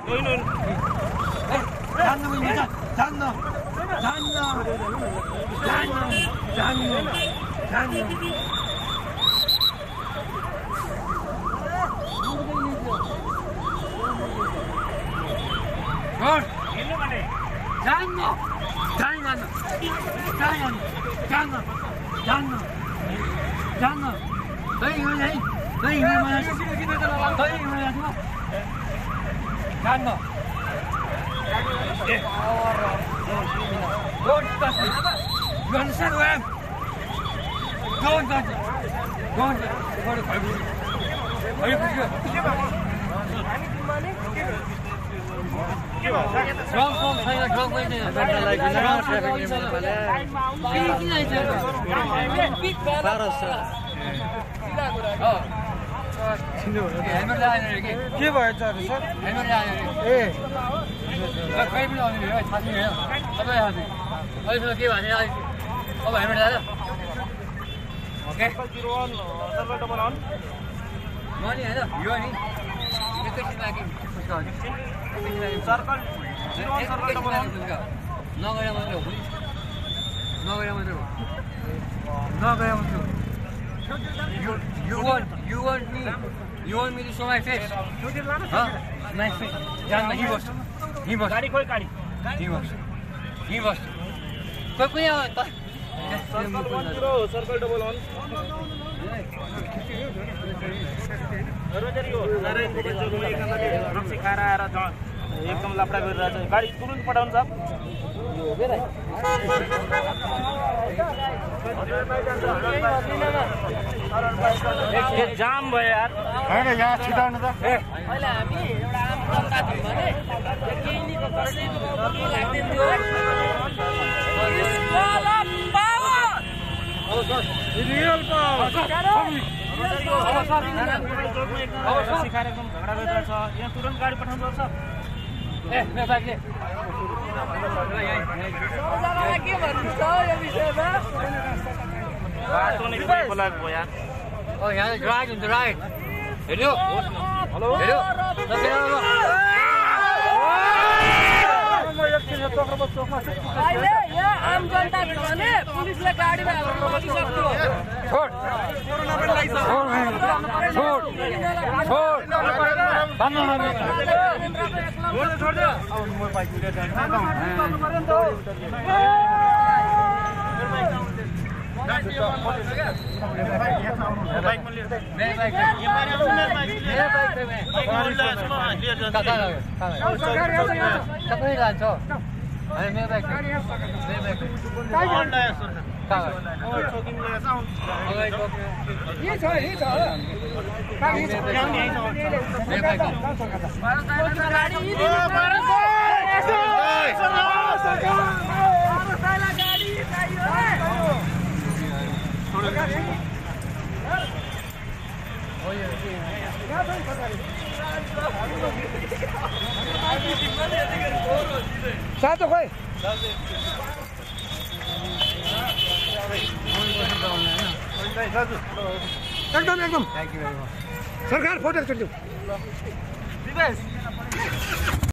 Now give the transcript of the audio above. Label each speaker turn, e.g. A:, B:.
A: You understand who I am? Don't touch it. Don't. Are you sure? Wrong side, wrong way.
B: के भयो sir sir ए
A: खै पनि आउने हो थाहा छैन सबै थाहा छैन अहिलेसम्म के भने अब हेलमेट ल्याएर ओके सर्कल डबल अन मनी हैन यो नि एकैछिन लागि सर्कल डबल अन नगएर मात्र हो नगएर मात्र हो You want me to show my face? Huh? My face. He was. गाड़ी कोई गाड़ी. He was. कोई आता. Circle double on. रोजरी हो. सारे रक्सी खाएर आएर एकदम लापडा गरिरहेछ. गाडी तुरुन्त पठाउनु छ. जाम भयो यार हैन यहाँ छिटाउनु त अहिले हामी एउटा आम जनता थियौं भने केही नि कसैको के लाग्दैन थियो रियल पावर सिकाएर एकदम झगडा गरिरहेछ यहाँ तुरुन्त गाडी पठाउनु पर्छ ए मेरो बाइकले के भन्नु छ यो विषयमा बाटो नै बोलाएको हो यार Oh, yeah, it's right on the right. Hello? Hello? Hello? अहिले यहाँ आम जनता भने पुलिसले गाडीमा हाल्नु सक्थ्यो छोड कोरोना पनि लागिसक्यो छोड भन्नु छोड दे अब म बाइक लिएर जान्छु बाइक में मेरे बाइक ये मेरे बाइक पे मैं कतै जान्छ हैन मेरो बाइक होन्डा सर और चोकिङ लिएर जाऊ ये छ गाडी गाडी सातो खोइ एकदम सरकार फोटो खिच्नु